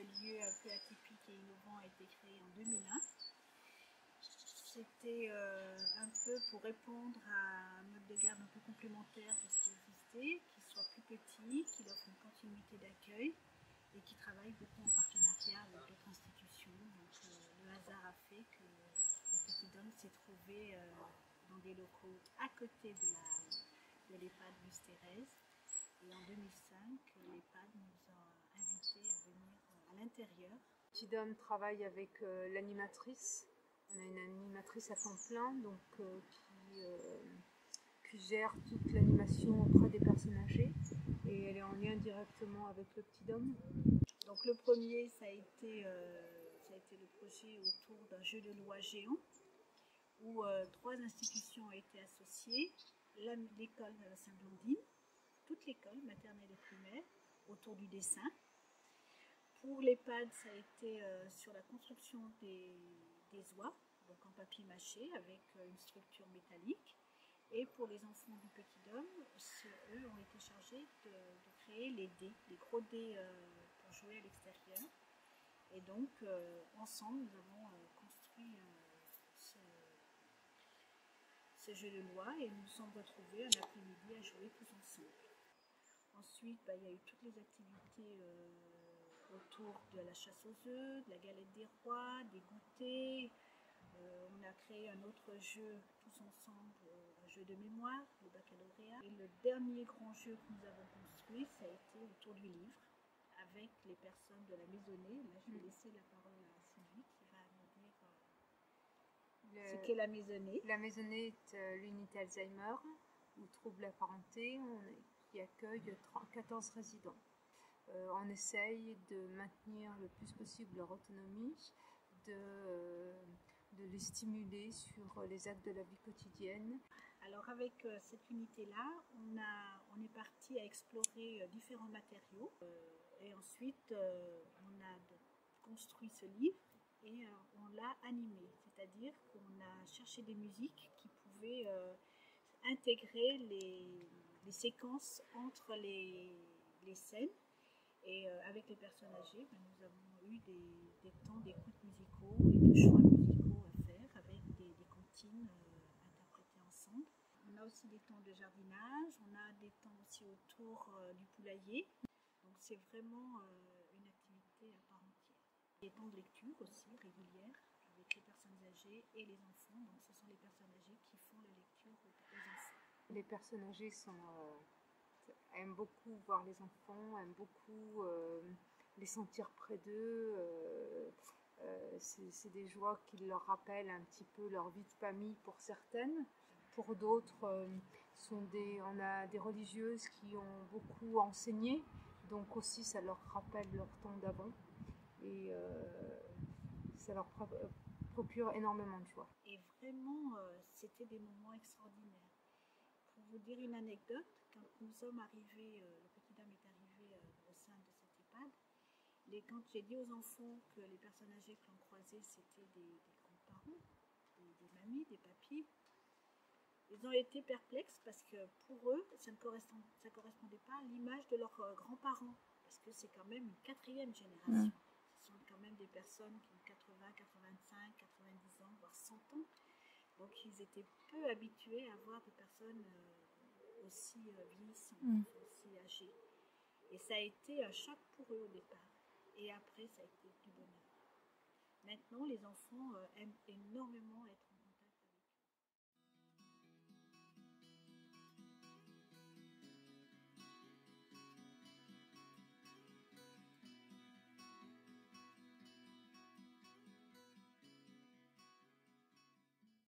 lieu un peu atypique et innovant a été créé en 2001. C'était un peu pour répondre à un mode de garde un peu complémentaire de ce qui existait, qui soit plus petit, qui offre une continuité d'accueil et qui travaille beaucoup en partenariat avec d'autres institutions. Donc le hasard a fait que le Petit Dôme s'est trouvé dans des locaux à côté de l'EHPAD Louise-Thérèse. Et en 2005, l'EHPAD nous a invités à venir à l'intérieur. Petit Dôme travaille avec l'animatrice. On a une animatrice à temps plein donc, qui gère toute l'animation auprès des personnes âgées et elle est en lien directement avec le Petit Dôme. Donc le premier, ça a été le projet autour d'un jeu de loi géant où 3 institutions ont été associées, l'école Saint-Blandine, toute l'école maternelle et primaire, autour du dessin. Pour l'EHPAD, ça a été sur la construction des oies, donc en papier mâché avec une structure métallique. Et pour les enfants du Petit Dôme, eux ont été chargés de créer les dés, les gros dés pour jouer à l'extérieur. Et donc, ensemble, nous avons construit ce jeu de loi et nous nous sommes retrouvés un après-midi à jouer tous ensemble. Ensuite, il y a eu toutes les activités autour de la chasse aux œufs, de la galette des rois, des goûters. On a créé un autre jeu tous ensemble, un jeu de mémoire, le baccalauréat. Et le dernier grand jeu que nous avons construit, ça a été autour du livre, avec les personnes de la maisonnée. Là, je vais laisser la parole à Sylvie qui va nous dire ce qu'est la maisonnée. La maisonnée est l'unité Alzheimer ou troubles apparentés qui accueille 14 résidents. On essaye de maintenir le plus possible leur autonomie, de les stimuler sur les actes de la vie quotidienne. Alors avec cette unité-là, on est parti à explorer différents matériaux et ensuite on a construit ce livre et on l'a animé, c'est-à-dire qu'on a cherché des musiques qui pouvaient intégrer les séquences entre les scènes. Et avec les personnes âgées, nous avons eu des temps d'écoute musicaux et de choix musicaux à faire avec des comptines interprétées ensemble. On a aussi des temps de jardinage, on a des temps aussi autour du poulailler. Donc c'est vraiment une activité à part entière. Des temps de lecture aussi régulières avec les personnes âgées et les enfants. Donc ce sont les personnes âgées qui font la lecture aux enfants. Les personnes âgées aiment beaucoup voir les enfants, aiment beaucoup les sentir près d'eux. C'est des joies qui leur rappellent un petit peu leur vie de famille pour certaines. Pour d'autres, on a des religieuses qui ont beaucoup enseigné, donc aussi ça leur rappelle leur temps d'avant et ça leur procure énormément de joie. Et vraiment, c'était des moments extraordinaires. Pour vous dire une anecdote, quand nous sommes arrivés, le Petit Dôme est arrivé au sein de cette EHPAD, quand j'ai dit aux enfants que les personnes âgées que l'on croisait, c'était des grands-parents, des mamies, des papis, ils ont été perplexes parce que pour eux, ça ne correspondait pas à l'image de leurs grands-parents, parce que c'est quand même une 4e génération. Ce sont quand même des personnes qui ont 80, 85, 90 ans, voire 100 ans. Donc ils étaient peu habitués à voir des personnes aussi vieillissantes, aussi âgées. Et ça a été un choc pour eux au départ. Et après, ça a été du bonheur. Maintenant, les enfants aiment énormément